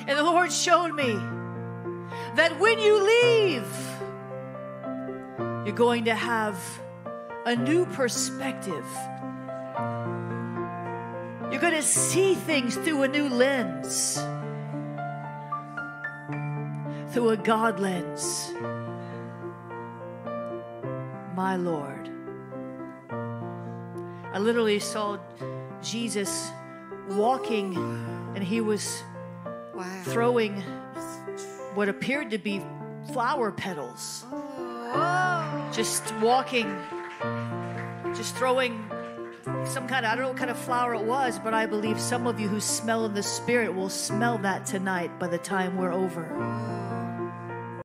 And the Lord showed me that when you leave, you're going to have a new perspective. You're going to see things through a new lens, through a God lens. My Lord. I literally saw Jesus walking, and he was throwing what appeared to be flower petals. Just walking, just throwing some kind of, I don't know what kind of flower it was, but I believe some of you who smell in the Spirit will smell that tonight by the time we're over.